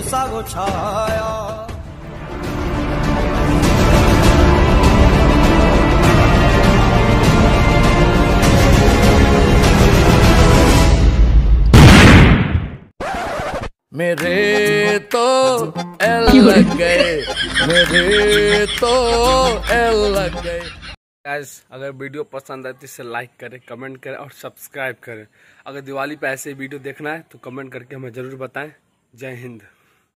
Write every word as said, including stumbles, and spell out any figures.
सा छाया। मेरे तो एल लग गए, मेरे तो एल लग गए। गाइस, अगर वीडियो पसंद आए तो इसे लाइक करें, कमेंट करें और सब्सक्राइब करें। अगर दिवाली पे ऐसे वीडियो देखना है तो कमेंट करके हमें ज़रूर बताएं। जय हिंद।